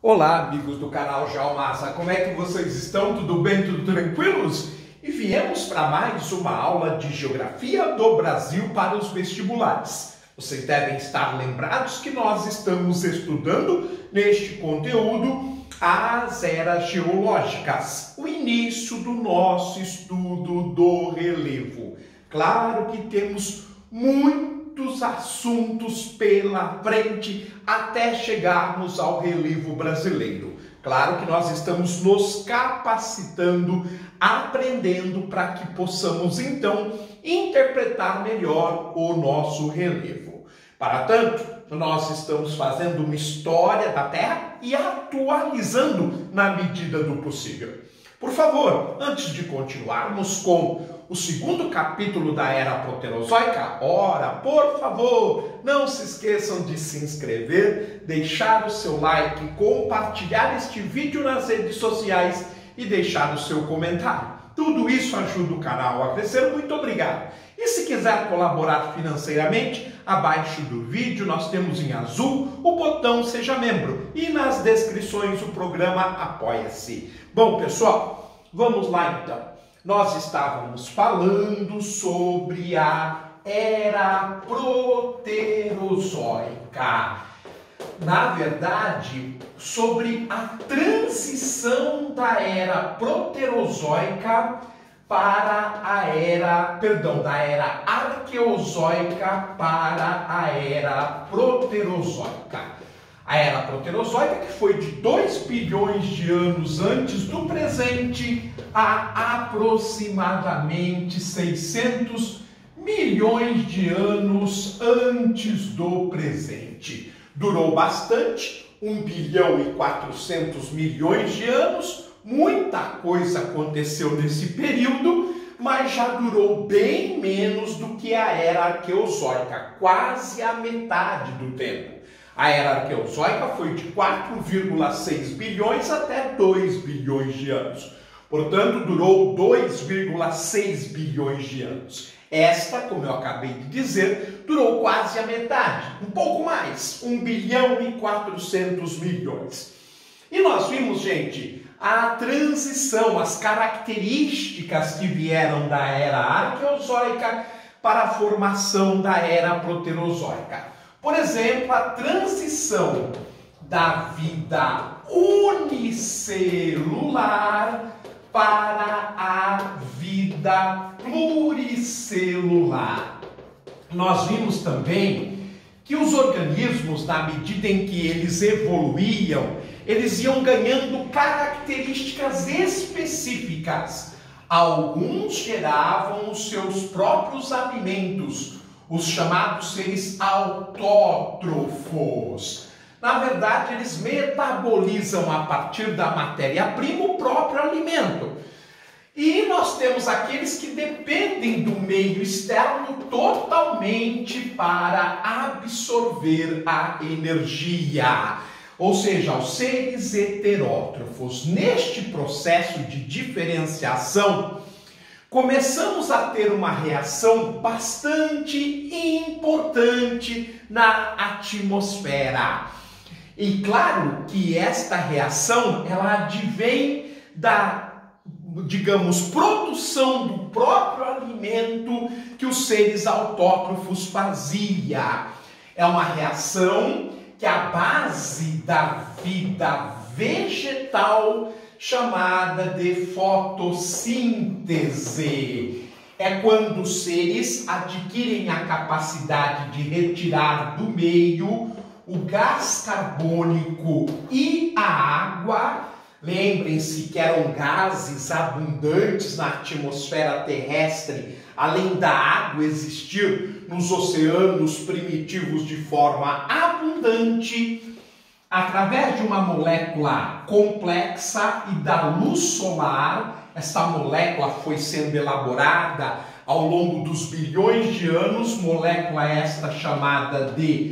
Olá, amigos do canal Jalmassa, como é que vocês estão? Tudo bem? Tudo tranquilos? E viemos para mais uma aula de Geografia do Brasil para os vestibulares. Vocês devem estar lembrados que nós estamos estudando neste conteúdo as eras geológicas, o início do nosso estudo do relevo. Claro que temos muitos assuntos pela frente até chegarmos ao relevo brasileiro. Claro que nós estamos nos capacitando, aprendendo para que possamos então interpretar melhor o nosso relevo. Para tanto, nós estamos fazendo uma história da Terra e atualizando na medida do possível. Por favor, antes de continuarmos com o segundo capítulo da Era Proterozoica, por favor, não se esqueçam de se inscrever, deixar o seu like, compartilhar este vídeo nas redes sociais e deixar o seu comentário. Tudo isso ajuda o canal a crescer. Muito obrigado. E se quiser colaborar financeiramente, abaixo do vídeo nós temos em azul o botão Seja Membro e nas descrições o programa Apoia-se. Bom, pessoal, vamos lá então. Nós estávamos falando sobre a Era Proterozoica. Na verdade, sobre a transição da Era Proterozoica para a era, da Era Arqueozoica para a Era Proterozoica. A Era Proterozoica, que foi de 2 bilhões de anos antes do presente a aproximadamente 600 milhões de anos antes do presente. Durou bastante, 1 bilhão e 400 milhões de anos, muita coisa aconteceu nesse período, mas já durou bem menos do que a Era Arqueozoica, quase a metade do tempo. A Era Arqueozoica foi de 4,6 bilhões até 2 bilhões de anos. Portanto, durou 2,6 bilhões de anos. Esta, como eu acabei de dizer, durou quase a metade, um pouco mais, 1 bilhão e 400 milhões. E nós vimos, gente, a transição, as características que vieram da Era Arqueozoica para a formação da Era Proterozoica. Por exemplo, a transição da vida unicelular para a vida pluricelular. Nós vimos também que os organismos, na medida em que eles evoluíam, eles iam ganhando características específicas. Alguns geravam os seus próprios alimentos, os chamados seres autótrofos. Na verdade, eles metabolizam a partir da matéria-prima o próprio alimento. E nós temos aqueles que dependem do meio externo totalmente para absorver a energia. Ou seja, os seres heterótrofos. Neste processo de diferenciação, começamos a ter uma reação bastante importante na atmosfera. E claro que esta reação, ela advém da, digamos, produção do próprio alimento que os seres autótrofos faziam. É uma reação que é a base da vida vegetal, chamada de fotossíntese. É quando os seres adquirem a capacidade de retirar do meio o gás carbônico e a água. Lembrem-se que eram gases abundantes na atmosfera terrestre, além da água existir nos oceanos primitivos de forma abundante. Através de uma molécula complexa e da luz solar, essa molécula foi sendo elaborada ao longo dos bilhões de anos, molécula esta chamada de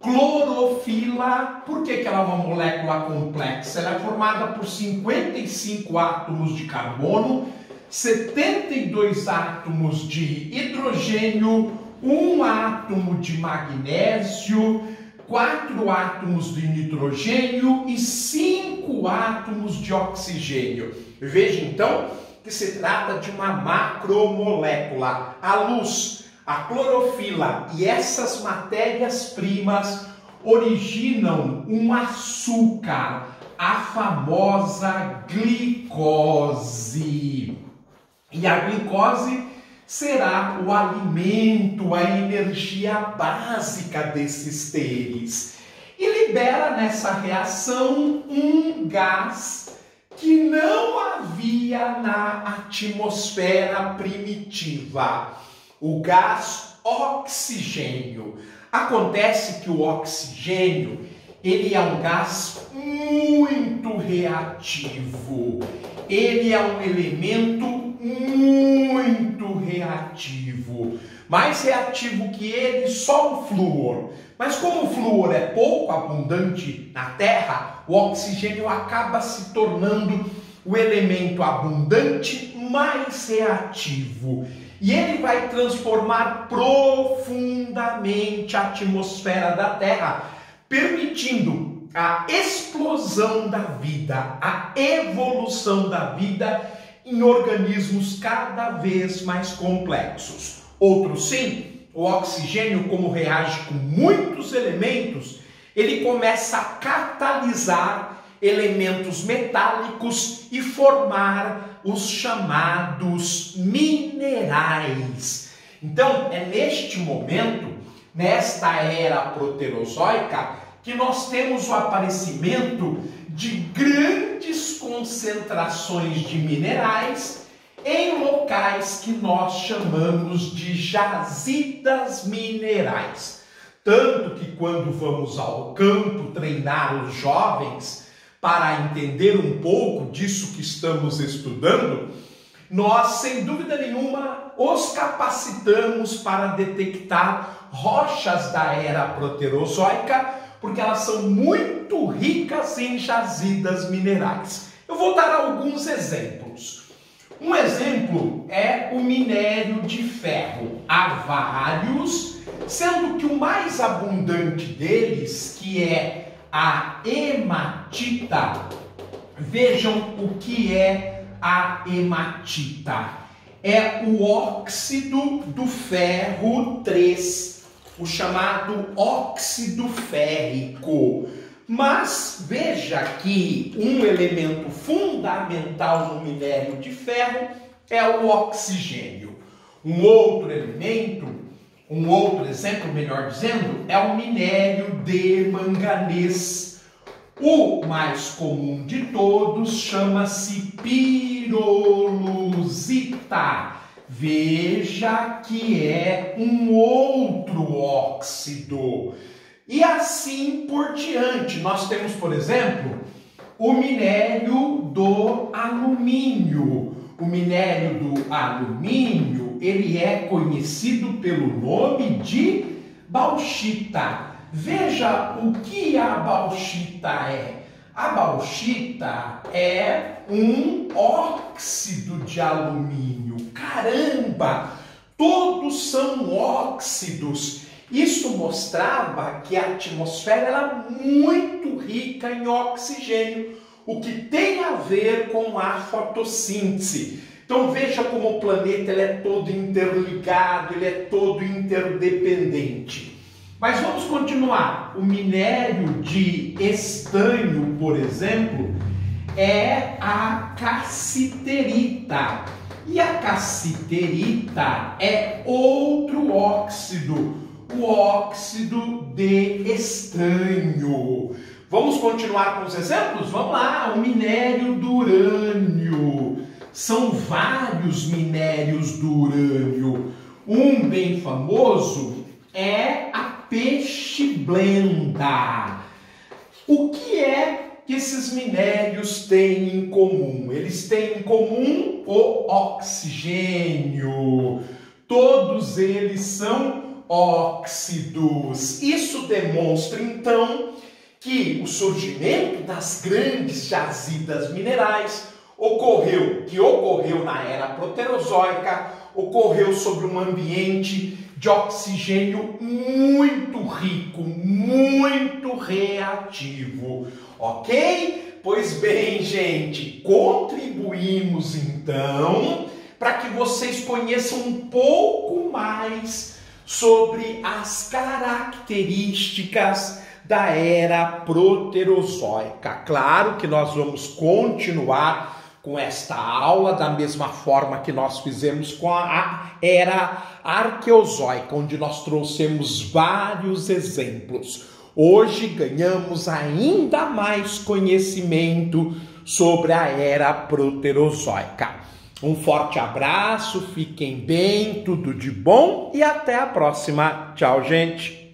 clorofila. Por que ela é uma molécula complexa? Ela é formada por 55 átomos de carbono, 72 átomos de hidrogênio, 1 átomo de magnésio, 4 átomos de nitrogênio e 5 5 átomos de oxigênio. Veja então que se trata de uma macromolécula. A luz, a clorofila e essas matérias-primas originam um açúcar, a famosa glicose. E a glicose será o alimento, a energia básica desses seres. E libera nessa reação um gás que não havia na atmosfera primitiva, o gás oxigênio. Acontece que o oxigênio, ele é um gás muito reativo. Ele é um elemento muito reativo. Mais reativo que ele, só o flúor. Mas como o flúor é pouco abundante na Terra, o oxigênio acaba se tornando o elemento abundante mais reativo. E ele vai transformar profundamente a atmosfera da Terra, permitindo a explosão da vida, a evolução da vida em organismos cada vez mais complexos. Outro sim, o oxigênio, como reage com muitos elementos, ele começa a catalisar elementos metálicos e formar os chamados minerais. Então, é neste momento, nesta era proterozoica, que nós temos o aparecimento de grandes concentrações de minerais em locais que nós chamamos de jazidas minerais. Tanto que quando vamos ao campo treinar os jovens para entender um pouco disso que estamos estudando, nós, sem dúvida nenhuma, os capacitamos para detectar rochas da era proterozoica, porque elas são muito ricas em jazidas minerais. Eu vou dar alguns exemplos. Um exemplo é o minério de ferro. Há vários, sendo que o mais abundante deles, que é a hematita. Vejam o que é a hematita. É o óxido do ferro 3, o chamado óxido férrico. Mas veja que um elemento fundamental no minério de ferro é o oxigênio. Um outro elemento, um outro exemplo, melhor dizendo, é o minério de manganês. O mais comum de todos chama-se pirolusita. Veja que é um outro óxido. E assim por diante. Nós temos, por exemplo, o minério do alumínio. O minério do alumínio, ele é conhecido pelo nome de bauxita. Veja o que a bauxita é. A bauxita é um óxido de alumínio. Caramba! Todos são óxidos. Isso mostrava que a atmosfera era muito rica em oxigênio, o que tem a ver com a fotossíntese. Então veja como o planeta ele é todo interligado, ele é todo interdependente. Mas vamos continuar. O minério de estanho, por exemplo, é a cassiterita. E a cassiterita é outro óxido, o óxido de estanho. Vamos continuar com os exemplos? Vamos lá, o minério do urânio. São vários minérios do urânio. Um bem famoso é a peixe-blenda. O que é que esses minérios têm em comum? Eles têm em comum o oxigênio. Todos eles são óxidos. Isso demonstra, então, que o surgimento das grandes jazidas minerais ocorreu na era proterozoica, ocorreu sobre um ambiente de oxigênio muito rico, muito reativo, ok? Pois bem, gente, contribuímos então para que vocês conheçam um pouco mais sobre as características da era proterozoica. Claro que nós vamos continuar com esta aula da mesma forma que nós fizemos com a era arqueozoica, onde nós trouxemos vários exemplos. Hoje ganhamos ainda mais conhecimento sobre a era proterozoica. Um forte abraço, fiquem bem, tudo de bom e até a próxima. Tchau, gente!